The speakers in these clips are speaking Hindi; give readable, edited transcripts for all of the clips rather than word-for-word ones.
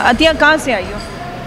अतिया कहाँ से आई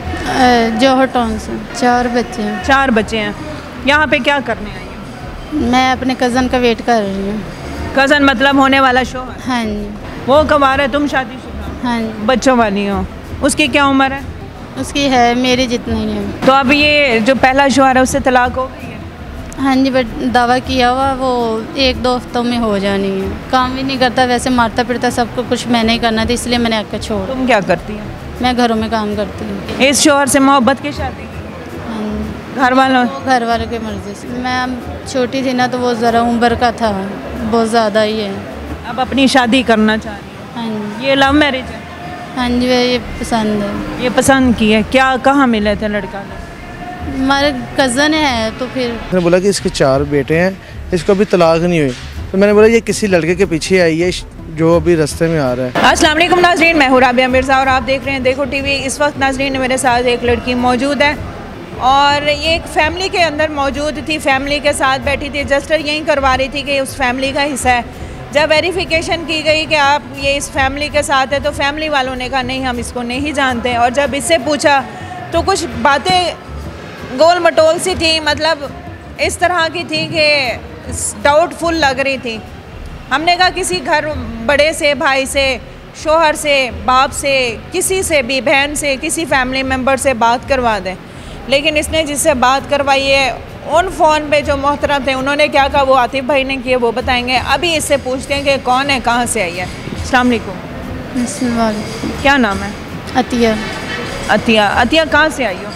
हो? जौहर टाउन से। 4 बच्चे हैं। 4 बच्चे हैं। यहाँ पे क्या करने आई हो? मैं अपने कज़न का वेट कर रही हूँ। कज़न मतलब होने वाला शोहर? हाँ जी। वो कब आ रहा है? तुम शादीशुदा? हाँ जी। बच्चों वाली हो। उसकी क्या उम्र है? उसकी है मेरी जितनी ही है। तो अब ये जो पहला शोहर है उससे तलाक हो गई है? हाँ जी, बट दावा किया हुआ वो 1-2 हफ्तों में हो जानी है। काम भी नहीं करता, वैसे मारता पिटता, सबको कुछ मैंने ही करना था, इसलिए मैंने आकर छोड़। तुम क्या करती हो? मैं घरों में काम करती हूँ। इस शोहर से मोहब्बत की शादी? हाँ जी। घर वालों? घर वालों की मर्ज़ी से। मैं छोटी थी ना, तो वो ज़रा उम्र का था, बहुत ज़्यादा ही है। अब अपनी शादी करना चाह रही हो? हाँ जी। ये लव मैरिज है? हाँ जी, ये पसंद है। ये पसंद की है? क्या कहाँ मिले थे लड़का? हमारे कज़न है, तो फिर मैंने बोला कि इसके 4 बेटे हैं, इसको अभी तलाक नहीं हुई, तो मैंने बोला ये किसी लड़के के पीछे आई है जो अभी रास्ते में आ रहा है। अस्सलाम वालेकुम नाज़रीन, मैं हूँ राबिया मिर्ज़ा और आप देख रहे हैं देखो टीवी। इस वक्त नाज़रीन मेरे साथ एक लड़की मौजूद है और ये एक फैमिली के अंदर मौजूद थी, फैमिली के साथ बैठी थी। जस्टर यही करवा रही थी कि उस फैमिली का हिस्सा है। जब वेरिफिकेशन की गई कि आप ये इस फैमिली के साथ है, तो फैमिली वालों ने कहा नहीं, हम इसको नहीं जानते। और जब इससे पूछा तो कुछ बातें गोल मटोल सी थी, मतलब इस तरह की थी कि डाउटफुल लग रही थी। हमने कहा किसी घर बड़े से, भाई से, शोहर से, बाप से, किसी से भी, बहन से, किसी फैमिली मेम्बर से बात करवा दें। लेकिन इसने जिससे बात करवाई है, उन फ़ोन पे जो मोहतरम थे उन्होंने क्या कहा, वो आतिफ भाई ने किए, वो बताएंगे। अभी इससे पूछते हैं कि कौन है, कहाँ से आई है। अस्सलाम वालेकुम। क्या नाम है? अतिया। अतिया। अतिया कहाँ से आई हो?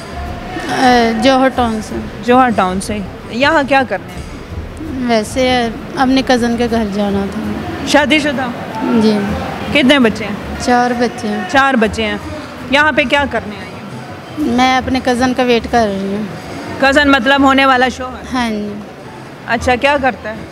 जौहर टाउन से। जौहर टाउन से। यहाँ क्या करने हैं? वैसे अपने कज़न के घर जाना था। शादीशुदा? जी। कितने बच्चे हैं? 4 बच्चे हैं। 4 बच्चे हैं। यहाँ पे क्या करने आई हो? मैं अपने कज़न का वेट कर रही हूँ। कज़न मतलब होने वाला शोहर? हाँ जी। अच्छा, क्या करता है?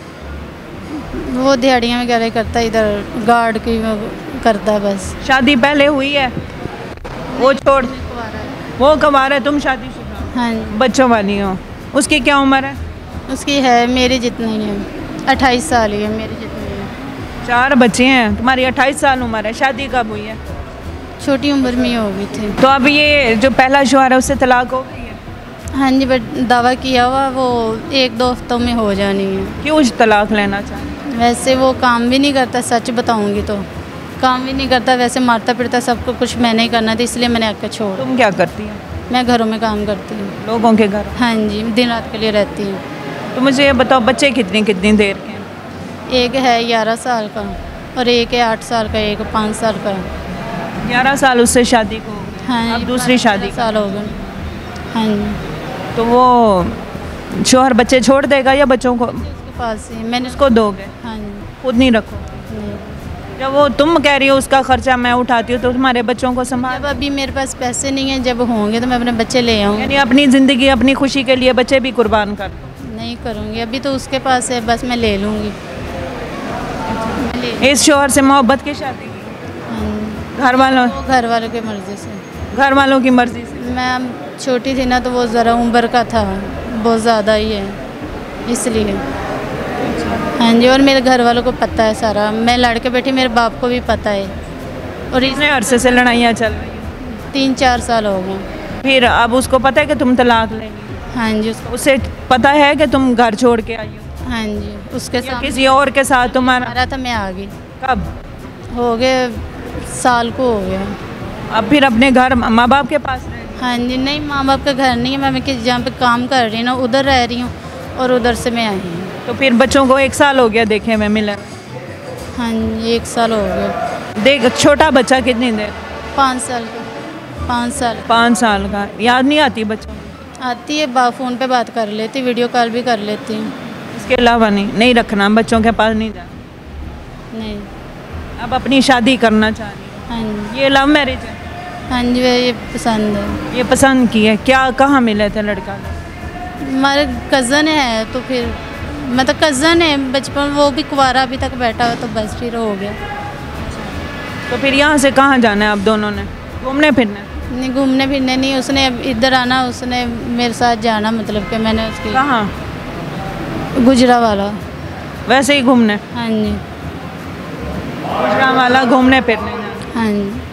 वो दिहाड़ियाँ वगैरह करता है, इधर गार्ड की वो करता है बस। शादी पहले हुई है? वो छोड़, वो कब आ रहा है? तुम शादीशुदा? हाँ जी। बच्चों वाली हो। उसकी क्या उम्र है? उसकी है मेरी जितनी ही है। 28 साल ही है, मेरी जितनी है। 4 बच्चे हैं, तुम्हारी 28 साल उम्र है। शादी कब हुई है? छोटी उम्र में हो गई थी। तो अब ये जो पहला शोहर है उससे तलाक हो गई है? हाँ जी, बट दावा किया हुआ वो 1-2 हफ्तों में हो जानी है। क्यों तलाक लेना चाह रही? वैसे वो काम भी नहीं करता, सच बताऊंगी तो काम भी नहीं करता, वैसे मारता पिटता, सबको कुछ मैंने ही करना था, इसलिए मैंने आकर छोड़। तुम क्या करती हो? मैं घरों में काम करती हूँ। लोगों के घर? हाँ जी, दिन रात के लिए रहती हूँ। तो मुझे ये बताओ, बच्चे कितनी कितनी देर के हैं? एक है 11 साल का और एक है 8 साल का, एक 5 साल का। 11 साल उससे शादी को हो गई। हाँ, अब दूसरी शादी साल हो गए। हाँ जी। तो वो शोहर बच्चे छोड़ देगा या बच्चों को उसके पास ही मैंने उसको दोगे? हाँ जी। खुद नहीं रखो? नहीं। जब वो तुम कह रही हो उसका खर्चा मैं उठाती हूँ, तो तुम्हारे बच्चों को संभाल? जब अभी मेरे पास पैसे नहीं हैं, जब होंगे तो मैं अपने बच्चे ले आऊँ। यानी अपनी ज़िंदगी, अपनी खुशी के लिए बच्चे भी कुर्बान कर दो? नहीं करूँगी, अभी तो उसके पास है, बस मैं ले लूँगी। इस शोहर से मोहब्बत की शादी की? घर वालों? घर वालों की मर्ज़ी से। घर वालों की मर्ज़ी से? मैं छोटी थी ना, तो वो ज़रा उम्र का था, बहुत ज़्यादा ही है, इसलिए। हाँ जी, और मेरे घर वालों को पता है सारा, मैं लड़के बैठी, मेरे बाप को भी पता है। और इतने अरसे से लड़ाइयाँ चल रही हैं? 3-4 साल हो गए। फिर अब उसको पता है कि तुम तलाक लेंगी? हाँ जी। उसे पता है कि तुम घर छोड़ के आई हो? हाँ जी, उसके साथ किसी और के साथ तुम्हारा? था, मैं आ गई। कब? हो गए साल को हो गया। अब फिर अपने घर माँ बाप के पास रह? हाँ जी, नहीं माँ बाप का घर नहीं है, मैं किस जहाँ पे काम कर रही हूँ ना, उधर रह रही हूँ, और उधर से मैं आई हूँ। तो फिर बच्चों को 1 साल हो गया देखे में मिला? हाँ जी, 1 साल हो गया। देख, छोटा बच्चा कितनी देर? 5 साल का। 5 साल। 5 साल का। याद नहीं आती बच्चों को? आती है, फ़ोन पे बात कर लेती, वीडियो कॉल भी कर लेती हूँ। इसके अलावा नहीं रखना, बच्चों के पास नहीं जाना? नहीं। अब अपनी शादी करना चाह रही है? हाँ जी। ये लव मैरिज है? हाँ जी, ये पसंद है। ये पसंद की है? क्या कहाँ मिले थे लड़का? हमारे कज़न है, तो फिर मतलब कज़न है बचपन, वो भी कुंवारा अभी तक बैठा हुआ, तो बस फिर हो गया। तो फिर यहाँ से कहाँ जाना है अब दोनों ने? घूमने फिरने? नहीं, घूमने फिरने नहीं, उसने इधर आना, उसने मेरे साथ जाना, मतलब कि मैंने उसकी। कहाँ? गुजरावाला। वैसे ही घूमने? हाँ जी। गुजरावाला घूमने फिरने जाना? हाँ जी।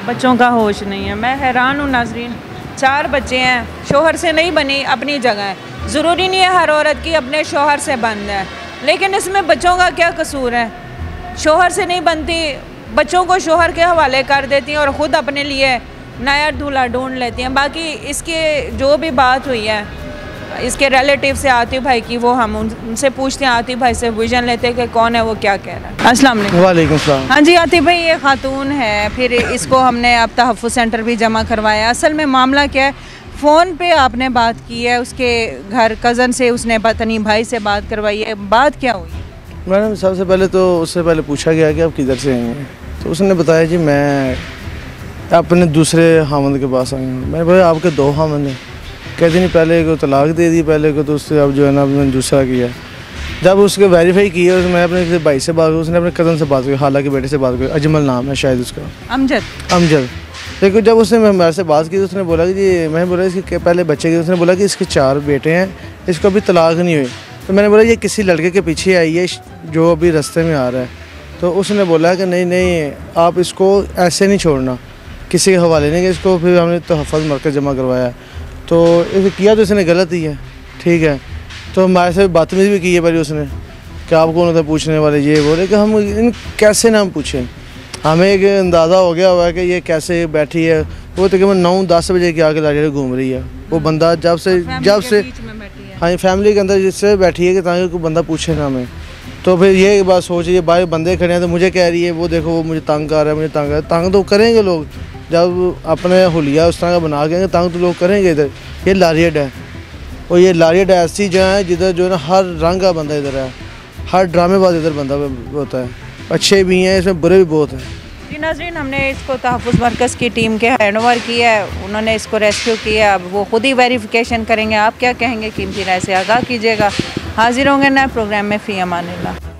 बच्चों का होश नहीं है। मैं हैरान हूँ नाजरीन, 4 बच्चे हैं, शोहर से नहीं बनी, अपनी जगह है। ज़रूरी नहीं है हर औरत की अपने शोहर से बंद है, लेकिन इसमें बच्चों का क्या कसूर है? शोहर से नहीं बनती, बच्चों को शोहर के हवाले कर देती हैं और ख़ुद अपने लिए नया दूल्हा ढूंढ लेती हैं। बाकी इसके जो भी बात हुई है इसके रिलेटिव से आतिफ भाई की, वो हम उनसे पूछते हैं, आतिफ भाई से विजन लेते हैं कि कौन है वो क्या कह रहा है। अस्सलाम वालेकुम सलाम। हाँ जी आतिफ भाई, ये खातून है, फिर इसको हमने अब तहफ़्फ़ुज़ सेंटर भी जमा करवाया। असल में मामला क्या है, फ़ोन पे आपने बात की है, उसके घर कज़न से उसने पता नहीं भाई से बात करवाई है, बात क्या हुई? मैडम सबसे पहले तो उससे पहले पूछा गया कि आप किधर से आई हैं, तो उसने बताया जी मैं अपने दूसरे हामद के पास आई हूँ। मैं बोला आपके 2 हामद हैं? कहते नहीं पहले को तलाक दे दी, पहले को तो उससे अब जो है ना मैंने दूसरा किया। जब उसके वेरीफाई किया मैं अपने किसी भाई से बात की, उसने अपने कज़न से बात की, खाला के बेटे से बात की, अजमल नाम है शायद उसका, अमजद। लेकिन जब उसने मेरे से बात की तो उसने बोला कि जी, मैं बोला इसके पहले बच्चे की, उसने बोला कि इसके 4 बेटे हैं, इसको अभी तलाक नहीं हुई। तो मैंने बोला ये किसी लड़के के पीछे आई है जो अभी रास्ते में आ रहा है। तो उसने बोला कि नहीं आप इसको ऐसे नहीं छोड़ना, किसी के हवाले नहीं। इसको फिर हमने तहफ़्फ़ुज़ मरकज़ जमा करवाया, तो इसे किया तो इसने गलत ही है, ठीक है। तो हमारे से बदतमीज़ी भी की है पहले उसने कि आप कौन होता है पूछने वाले, ये बोले कि हम इन कैसे नाम पूछें, हमें एक अंदाज़ा हो गया हुआ है कि ये कैसे बैठी है। वो तकरीबन 9-10 बजे के आके लाड़ी घूम रही है। वो बंदा जब से हाँ फैमिली के अंदर जिससे बैठी है कि ताकि कोई बंदा पूछे ना हमें। तो फिर ये बात सोचिए, बाहर बंदे खड़े हैं तो मुझे कह रही है वो देखो वो मुझे तंग कर रहा है, मुझे तंग कर रहा है। तंग तो करेंगे लोग, जब अपने हुलिया उस तरह का बना के तंग तो लोग करेंगे। इधर ये लारियड है, और ये लारियड ऐसी जगह है जिधर जो है ना हर रंग का बंदा इधर है, हर ड्रामेबाज इधर बंदा होता है, अच्छे भी हैं इसमें, बुरे भी बहुत हैं। जी नाज़रीन, हमने इसको तहफ़्फ़ुज़ मरकज़ की टीम के हैंडओवर किया है, उन्होंने इसको रेस्क्यू किया, अब वो खुद ही वेरिफिकेशन करेंगे। आप क्या कहेंगे कीमती राय से आगाह कीजिएगा। हाजिर होंगे नए प्रोग्राम में। फ़ी अमानिल्लाह।